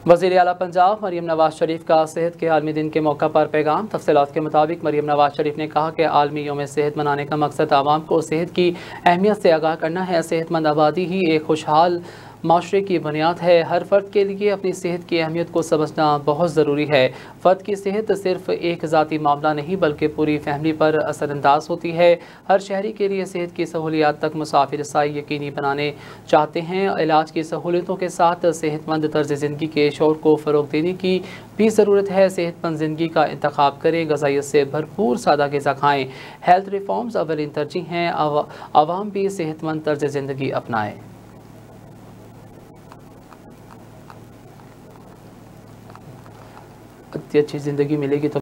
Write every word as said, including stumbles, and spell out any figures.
वज़ीर आला पंजाब मरीम नवाज शरीफ का सेहत के आलमी दिन के मौका पर पैगाम। तफसीलात के मुताबिक मरीम नवाज शरीफ ने कहा कि आलमी यौम सेहत मनाने का मकसद आवाम को सेहत की अहमियत से आगाह करना है। सेहतमंद आबादी ही एक खुशहाल माशरे की बुनियाद है। हर फ़र्द के लिए अपनी सेहत की अहमियत को समझना बहुत ज़रूरी है। फ़र्द की सेहत सिर्फ एक ज़ाती मामला नहीं बल्कि पूरी फैमिली पर असरअंदाज होती है। हर शहरी के लिए सेहत की सहूलियात तक मुसाफिर रसाई यकीनी बनाने चाहते हैं। इलाज की सहूलियतों के साथ सेहतमंद तर्ज ज़िंदगी के शौर को फ़रोग़ देने की भी ज़रूरत है। सेहतमंद ज़िंदगी का इंतखाब करें, ग़िज़ाइयत से भरपूर सादा ग़िज़ा खाएँ। हेल्थ रिफॉर्म्स अवलिन तरजीह हैं। आवाम भी सेहतमंद तर्ज ज़िंदगी अपनाएँ। अच्छी ज़िंदगी मिलेगी तो